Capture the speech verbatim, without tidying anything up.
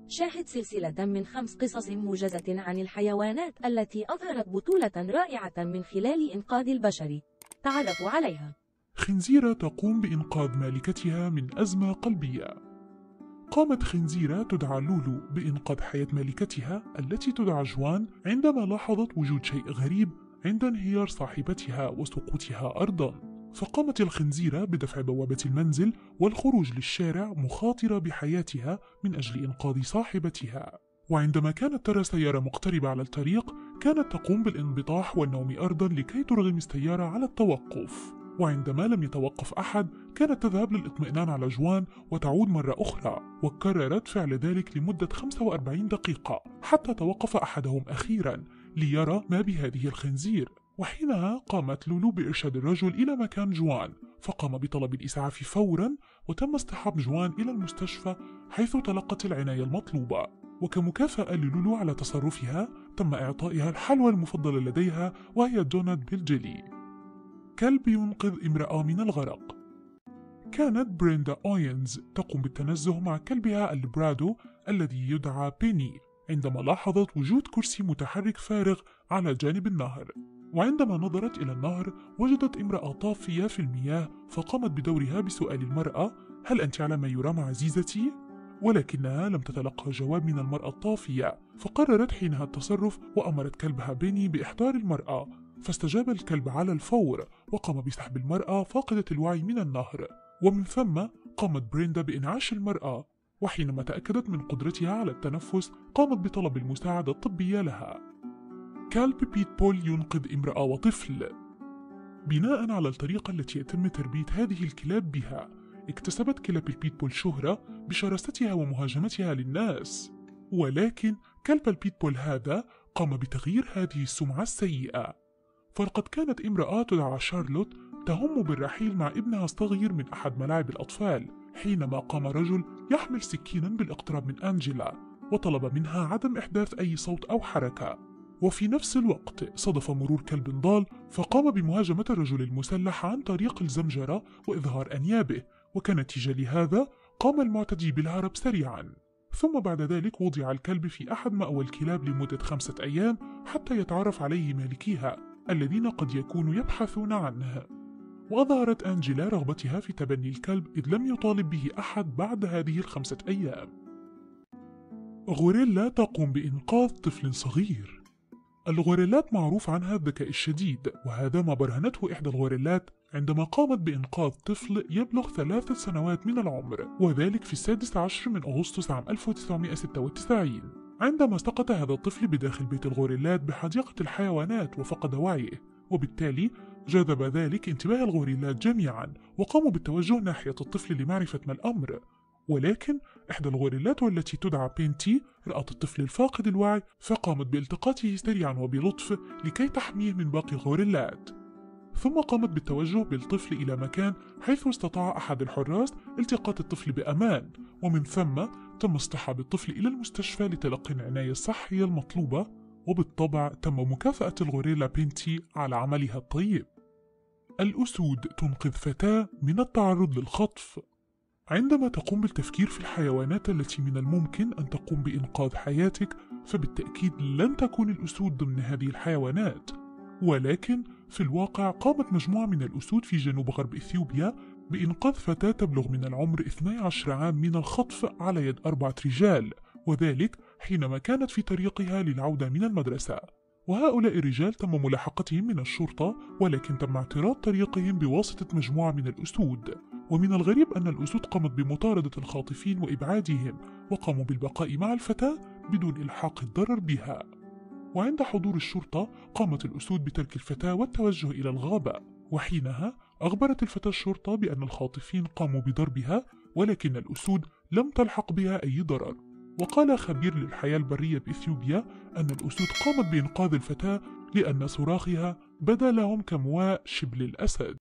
شاهد سلسلة من خمس قصص موجزة عن الحيوانات التي أظهرت بطولة رائعة من خلال إنقاذ البشر. تعرفوا عليها. خنزيرة تقوم بإنقاذ مالكتها من أزمة قلبية. قامت خنزيرة تدعى لولو بإنقاذ حياة مالكتها التي تدعى جوان عندما لاحظت وجود شيء غريب عند انهيار صاحبتها وسقوطها أرضاً. فقامت الخنزيرة بدفع بوابة المنزل والخروج للشارع مخاطرة بحياتها من أجل إنقاذ صاحبتها. وعندما كانت ترى سيارة مقتربة على الطريق كانت تقوم بالانبطاح والنوم أرضا لكي ترغم السيارة على التوقف. وعندما لم يتوقف أحد كانت تذهب للإطمئنان على جوان وتعود مرة أخرى، وكررت فعل ذلك لمدة خمسة وأربعين دقيقة حتى توقف أحدهم أخيرا ليرى ما بهذه الخنزير. وحينها قامت لولو بإرشاد الرجل إلى مكان جوان، فقام بطلب الإسعاف فورا وتم اصطحاب جوان إلى المستشفى حيث تلقت العناية المطلوبة. وكمكافأة للولو على تصرفها تم إعطائها الحلوى المفضلة لديها وهي دونات بالجيلي. كلب ينقذ امرأة من الغرق. كانت بريندا أوينز تقوم بالتنزه مع كلبها البرادو الذي يدعى بيني عندما لاحظت وجود كرسي متحرك فارغ على جانب النهر. وعندما نظرت إلى النهر وجدت امرأة طافية في المياه، فقامت بدورها بسؤال المرأة: هل أنت على ما يرام عزيزتي؟ ولكنها لم تتلقى جواب من المرأة الطافية، فقررت حينها التصرف وأمرت كلبها بيني بإحضار المرأة. فاستجاب الكلب على الفور وقام بسحب المرأة فاقدة الوعي من النهر، ومن ثم قامت بريندا بإنعاش المرأة. وحينما تأكدت من قدرتها على التنفس قامت بطلب المساعدة الطبية لها. كلب بيتبول ينقذ امرأة وطفل. بناء على الطريقة التي يتم تربية هذه الكلاب بها، اكتسبت كلاب البيتبول شهرة بشراستها ومهاجمتها للناس. ولكن كلب البيتبول هذا قام بتغيير هذه السمعة السيئة، فلقد كانت امرأة تدعى شارلوت تهم بالرحيل مع ابنها الصغير من أحد ملاعب الأطفال، حينما قام رجل يحمل سكينا بالاقتراب من أنجيلا وطلب منها عدم إحداث أي صوت أو حركة. وفي نفس الوقت صادف مرور كلب ضال فقام بمهاجمة الرجل المسلح عن طريق الزمجرة وإظهار أنيابه، وكنتيجة لهذا قام المعتدي بالهرب سريعا. ثم بعد ذلك وضع الكلب في أحد مأوى الكلاب لمدة خمسة أيام حتى يتعرف عليه مالكيها الذين قد يكونوا يبحثون عنه. وأظهرت أنجيلا رغبتها في تبني الكلب إذ لم يطالب به أحد بعد هذه الخمسة أيام. غوريلا تقوم بإنقاذ طفل صغير. الغوريلات معروف عنها الذكاء الشديد، وهذا ما برهنته إحدى الغوريلات عندما قامت بإنقاذ طفل يبلغ ثلاث سنوات من العمر، وذلك في السادس عشر من أغسطس عام ألف وتسعمائة وستة وتسعين عندما سقط هذا الطفل بداخل بيت الغوريلات بحديقة الحيوانات وفقد وعيه، وبالتالي جذب ذلك انتباه الغوريلات جميعا وقاموا بالتوجه ناحية الطفل لمعرفة ما الأمر. ولكن إحدى الغوريلات والتي تدعى بينتي رأت الطفل الفاقد الوعي فقامت بالتقاطه سريعا وبلطف لكي تحميه من باقي الغوريلات. ثم قامت بالتوجه بالطفل إلى مكان حيث استطاع أحد الحراس التقاط الطفل بأمان، ومن ثم تم اصطحاب الطفل إلى المستشفى لتلقي العناية الصحية المطلوبة. وبالطبع تم مكافأة الغوريلا بينتي على عملها الطيب. الأسود تنقذ فتاة من التعرض للخطف. عندما تقوم بالتفكير في الحيوانات التي من الممكن أن تقوم بإنقاذ حياتك، فبالتأكيد لن تكون الأسود ضمن هذه الحيوانات. ولكن في الواقع قامت مجموعة من الأسود في جنوب غرب إثيوبيا بإنقاذ فتاة تبلغ من العمر اثني عشر عام من الخطف على يد أربعة رجال، وذلك حينما كانت في طريقها للعودة من المدرسة. وهؤلاء الرجال تم ملاحقتهم من الشرطة، ولكن تم اعتراض طريقهم بواسطة مجموعة من الأسود. ومن الغريب أن الأسود قامت بمطاردة الخاطفين وإبعادهم، وقاموا بالبقاء مع الفتاة بدون إلحاق الضرر بها. وعند حضور الشرطة قامت الأسود بترك الفتاة والتوجه إلى الغابة، وحينها أخبرت الفتاة الشرطة بأن الخاطفين قاموا بضربها، ولكن الأسود لم تلحق بها أي ضرر. وقال خبير للحياة البرية بإثيوبيا أن الأسود قامت بإنقاذ الفتاة لأن صراخها بدا لهم كمواء شبل الأسد.